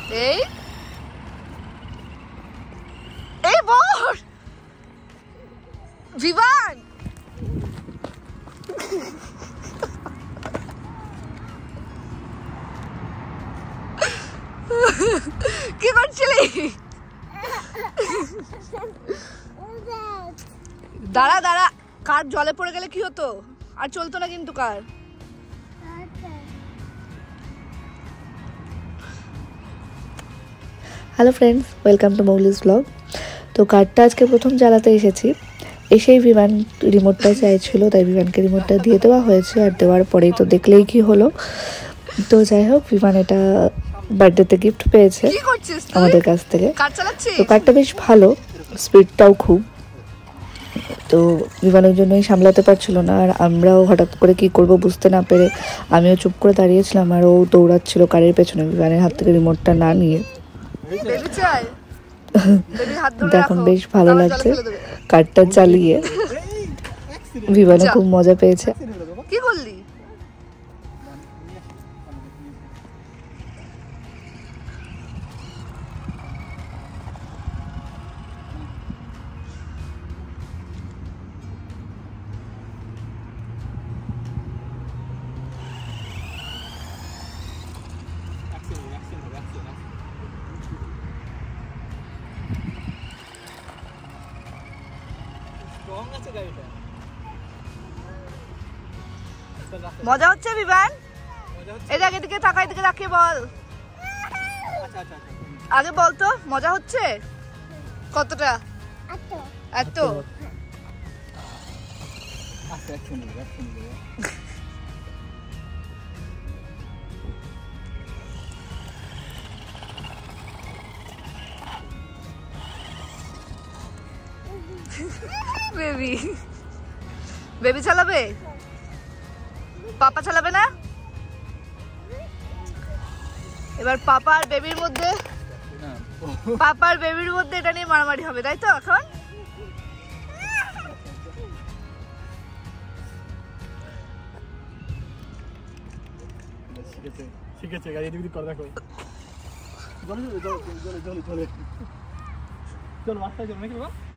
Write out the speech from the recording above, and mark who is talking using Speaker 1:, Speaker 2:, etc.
Speaker 1: এই এই বল বিমান কি করছিলি? দাঁড়া দাঁড়া, কার জলে পড়ে গেলে কি হতো? আর চলতো না কিন্তু car.
Speaker 2: Hello friends, welcome to Mouli's blog. তো কারটা আজকে প্রথম জ্বালাতে এসেছি, এসেই বিমান রিমোটটা চাইছিল, তাই বিমানকে রিমোটটা দিয়ে দেওয়া হয়েছে। আর দেওয়ার পরেই তো দেখলেই কি হলো। তো যাই হোক, বিমান এটা বার্থডেতে গিফট পেয়েছে আমাদের কাছ থেকে। তো কারটা বেশ ভালো, স্পিডটাও খুব। তো বিমানের জন্যই সামলাতে পারছিল না, আর আমরাও হঠাৎ করে কি করব বুঝতে না পেরে আমিও চুপ করে দাঁড়িয়েছিলাম, আর ও দৌড়াচ্ছিল কারের পেছনে বিমানের হাত থেকে রিমোটটা না নিয়ে। দেখুন বেশ ভালো লাগছে কারটা চালিয়ে, বিমানে খুব মজা পেয়েছে।
Speaker 1: কি করলি? মজা হচ্ছে বিমান? এদিকে তাকাই, এদিকে তাকিয়ে বল। আগে বলতো মজা হচ্ছে কতটা? এত বেবি বেবি চালাবে? পাপা চালাবে না? এবার পাপা আর বেবির মধ্যে এটা নিয়ে মারামারি হবে, তাই তো? এখন
Speaker 3: শিখেছে গাড়ি এদিক করে দেখো। চলো চলো চলো চলো চলো চলো চলো বাচ্চা চলো নাকি বাবা।